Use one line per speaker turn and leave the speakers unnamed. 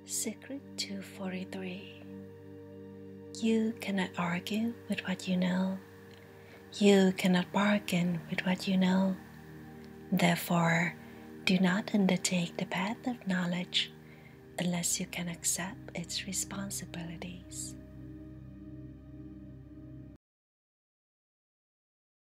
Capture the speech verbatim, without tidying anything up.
Secret two forty-three. You cannot argue with what you know. You cannot bargain with what you know. Therefore, do not undertake the path of knowledge unless you can accept its responsibilities.